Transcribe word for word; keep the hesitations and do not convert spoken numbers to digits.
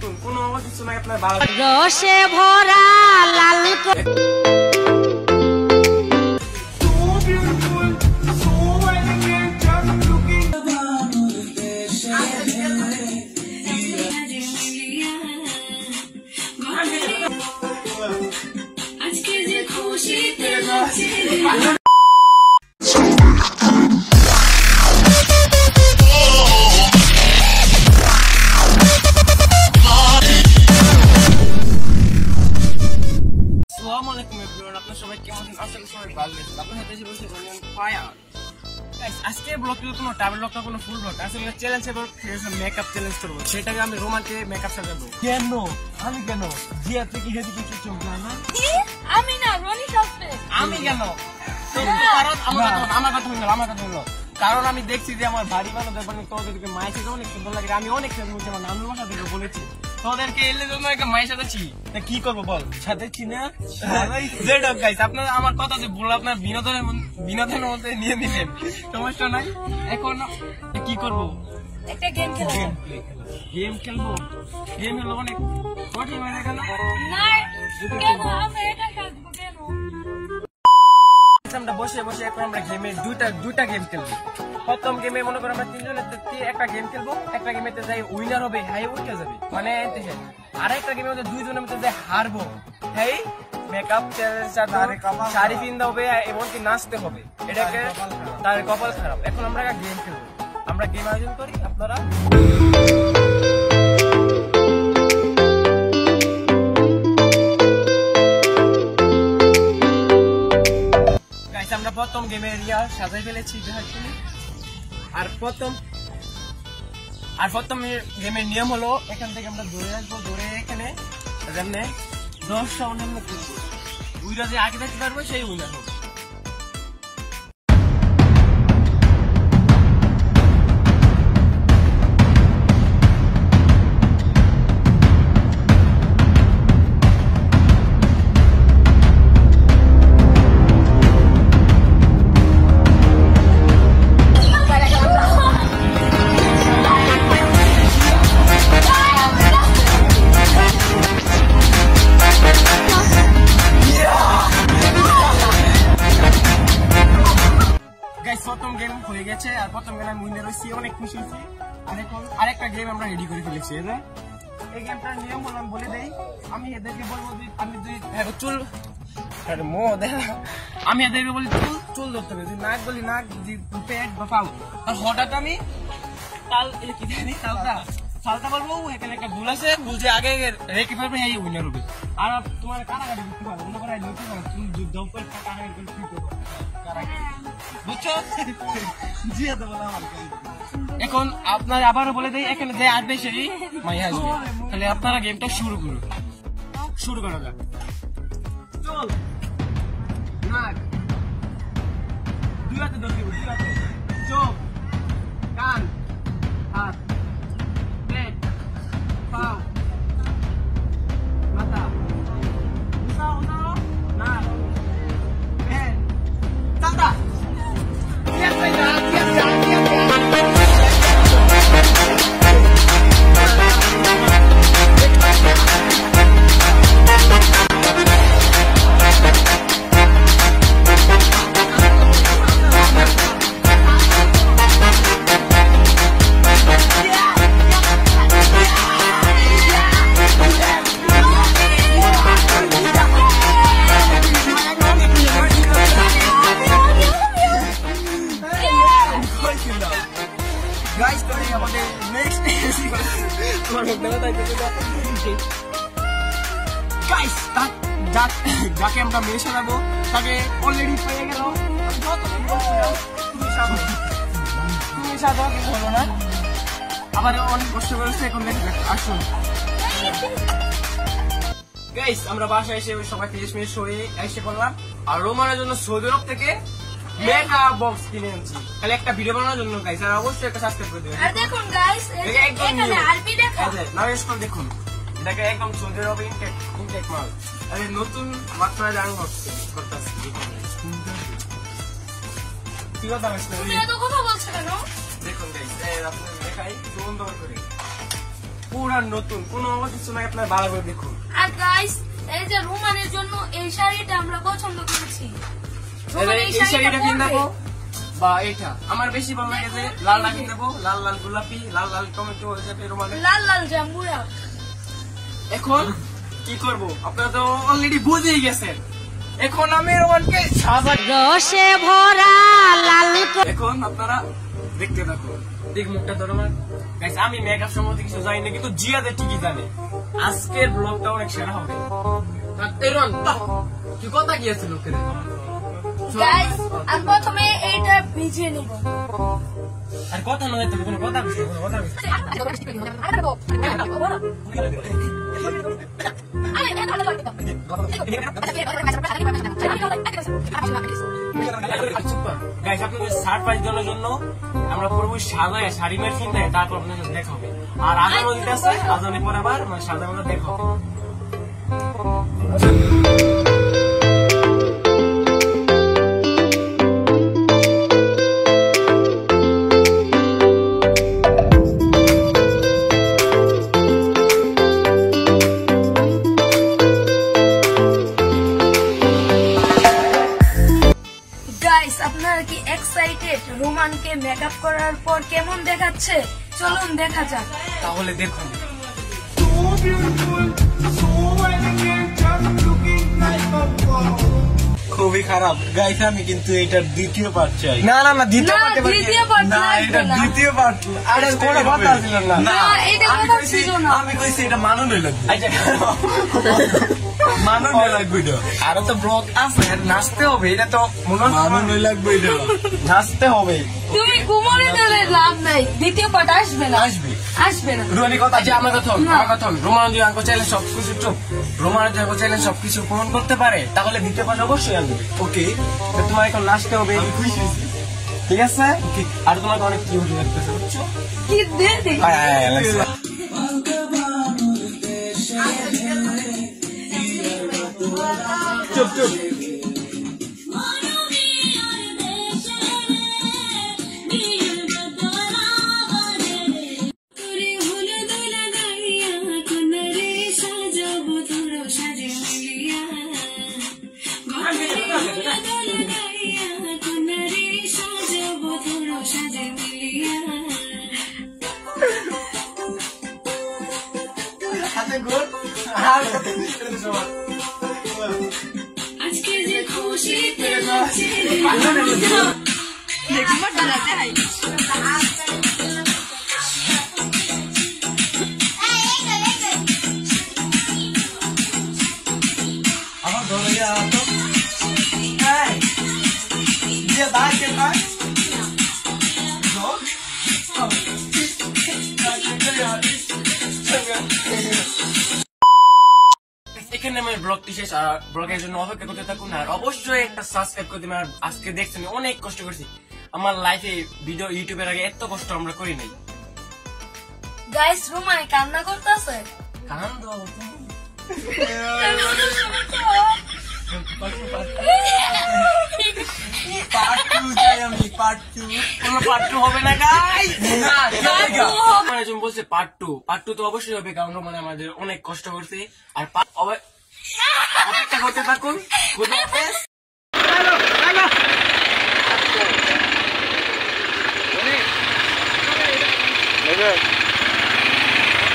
নতুন কোনো কিছু নাই আপনার ভালো রসে ভরা লাল আজকে যে খুশিতে নাচে আজকে ব্লগ কোনো ট্রাভেল ব্লগ কোনো ফুল ব্লগ আসলে চ্যালেঞ্জ মেকআপ চ্যালেঞ্জ করবো সেটাকে আমি রোমানকে মেকআপ সাজাবো কেন আমি কেন জিয়া থেকে হেদি কিছু চোখ না আমি না রনি সাসপেন্স আমি কেন কারণ আমার কথা আমার কথা হলো আমার কথা হলো কারণ আমি দেখছি যে আমার বাড়ি বানো দেখবেন তোদেরকে মায়ের সাথে অনেক সুন্দর লাগে আমি অনেক মুখে আমার নানুর বাসা থেকে বলেছি তোদেরকে এলে জন্য একটা মায়ের সাথেছি তা কি করবো বল সাথেছি না গাইস আপনার আমার কথা যে বললো আপনার বিনোদনের বিনোদনের মধ্যে নিয়ে নিলেন সমস্যা নাই এখন কি করবো একটা গেম খেলবো গেম খেলবো গেম হলো অনেক কঠিন হয়ে গেল না কেন আমরা এটা খেলবো কেন আমরা বসে বসে এখন আমরা গেমে দুইটা দুইটা গেম খেলবো প্রথম গেমে মনে করো আমরা তিনজনের একটা গেম খেলবো একটা গেমেতে যাই উইনার হবে হাই উঠে যাবে মানে আর একটা গেমের মধ্যে দুইজনের মধ্যে যাই হারবো হ্যাঁ মেকআপ শাড়ি পিনতে হবে এমনকি নাচতে হবে এটাকে তার কপাল খারাপ এখন আমরা গেম খেলবো আমরা গেম আয়োজন করি আপনারা আমরা প্রথম গেমের এরিয়া সাজাই ফেলেছি আর প্রথম আর প্রথম গেমের নিয়ম হলো এখান থেকে আমরা দৌড়ে আসবো দৌড়ে এখানে দশটা অন্যান্য করবো উইরা যে আগে থাকতে পারবো সেই উইনার হবে প্রথম গেম হয়ে গেছে আর প্রথম গেম আমি উইনার হয়েছি অনেক খুশি হয়েছি আর এখন আরেকটা গেম আমরা রেডি করে ফেলেছি এই গেমটার নিয়ম হলো আমি বলে দেই আমি এদেরকে বলবো আমি যদি চুল মো দেখা আমি এদেরকে বলি চুল চুল ধরতে হবে যদি নাক বলি নাক পেট বা পাও আর হঠাৎ আমি তাল কি জানি তালটা তালটা বলবো এখানে একটা ভুল আছে ভুল যে আগে রেখে পারবে এই উইনার হবে আর তোমার কারাগারি দিতে পারবো মনে করে লুচি না চুল জব করে কারাগারি করে ফিট হবে বুঝছো এখন আপনার আবারও বলে দেয় এখানে যে আসবে সেই মাই আসবে তাহলে আপনারা গেমটা শুরু করুন শুরু করা যাক চল নাক দুই হাতে ধরতে দুই হাতে চোখ কান হাত পেট পাও মাথা উঠাও উঠাও নাক পেট চালটা গাইস করি আমাদের নেক্সট তোমার মুখটা তাই তো গাইস যাকে আমরা মেয়ে সাজাবো তাকে অলরেডি পেয়ে গেল তুমি সাজো তুমি সাজো কিছু হলো না আবার অনেক কষ্ট করেছে এখন দেখে আসুন গাইস আমরা বাসায় এসে সবাই তিরিশ মিনিট সরে এসে করলাম আর রোমানের জন্য সৌদি আরব থেকে মেকআপ বক্স কিনে আনছি তাহলে একটা ভিডিও বানানোর জন্য গাইস আর অবশ্যই একটা সাবস্ক্রাইব করে দিবেন আর দেখুন গাইস এখানে আরবি দেখা নাও স্ক্রল দেখুন এটাকে একদম সৌদি আরব ইনটেক ইনটেক মাল আরে নতুন মাত্রা জানো করতেছি কি কথা বলছ তুমি এত কথা বলছ কেন দেখুন গাইস এই আপনি দেখাই সুন্দর করে পুরা নতুন, কোনো কিছু নাই, আপনার ভালো করে দেখুন। আর গাইস এই যে রোমানের জন্য এই শাড়িটা আমরা পছন্দ করেছি। এই শাড়িটা কিনে দেবো বা এটা আমার বেশি ভালো লাগে যে লালটা কিনে দেবো, লাল লাল গোলাপি, লাল লাল টমেটো হয়ে যাবে রোমানের, লাল লাল জাম্বুরা। এখন কি করব আপনারা তো অলরেডি বুঝেই গেছেন। এখন আমি রোমানকে সাজাই রসে ভরা লাল। এখন আপনারা দেখতে থাকুন। দেখ মুখটা ধরো আমার। গাইস আমি মেকআপ সম্বন্ধে কিছু জানি না, কিন্তু জিয়াদের ঠিকই জানে। আজকের ব্লগটা অনেক সেরা হবে। রোমান কি কথা কি আছে লোকের? গাইস আমি প্রথমে এইটা ভিজিয়ে নিব। আর কথা নয়, তুমি কোনো কথা বলছো, কোনো কথা বলছো। গাইস আপনাদের সারপ্রাইজ দেওয়ার জন্য আমরা পুরো সাজায় শাড়ি মেরে কিনতে, তারপর আপনাদের দেখা হবে। আর আজানও দিতে আছে, আজানের পর আবার মানে সাজার মধ্যে দেখা হবে। আপনারা কি এক্সাইটেড রোমানকে মেকআপ করার পর কেমন দেখাচ্ছে? চলুন দেখা যাক। তাহলে দেখুন। খুবই খারাপ গাইস, আমি কিন্তু এটার দ্বিতীয় পার্ট চাই। না না না দ্বিতীয় না, পার্ট দ্বিতীয় part না, লাগবে এটা না। দ্বিতীয় পার্ট। আরে কোনো কথা ছিল না। না, এটা আমি কথা কইছি, ছিল না। আমি কইছি এটা মাননে লাগবে, আচ্ছা মাননে লাগবে এটা, আরো তো ব্লগ আছে, নাচতে হবে, এটা তো মনে হয় মাননে লাগবে এটা, নাচতে হবে। তুমি ঘুমোলে দিলে লাভ নাই, দ্বিতীয় পার্ট আসবে না, আসবে আসবে না। রুমানি কথা যে আমার কথা না। আমার কথা রোমান যদি আঙ্কো চাইলে সবকিছু চুপ রোমান যদি আঙ্কো চাইলে সবকিছু পূরণ করতে পারে, তাহলে দ্বিতীয় পার্ট অবশ্যই আসবে। ওকে, তো তোমার এখন নাচতে হবে, আমি খুশি হয়েছি। ঠিক আছে? আর তোমাকে অনেক কিউট লাগতেছে, বুঝছো? কি দে দে আয়, আয়, আয়, লাগছে। চুপ চুপ আজকে যে খুশিতে নাচে আমার ধরে যা তো এই দিয়ে দাঁড় কে না এখানে আমি ব্লগটি শেষ। আর ব্লগের জন্য অপেক্ষা করতে থাকুন, আর অবশ্যই একটা সাবস্ক্রাইব করে দিবেন। আর আজকে দেখছেন অনেক কষ্ট করছি, আমার লাইফে ভিডিও ইউটিউবের আগে এত কষ্ট আমরা করি নাই। গাইস রোমানে কান্না করতেছে। কান্দ পার্ট টু চাই আমি, পার্ট টু। কোনো পার্ট টু হবে না গাইস, মানে তুমি বলছে পার্ট টু, পার্ট টু তো অবশ্যই হবে, কারণ মানে আমাদের অনেক কষ্ট করছি। আর part- অবে- অপেক্ষা করতে থাকুন। খুদা হাফেজ।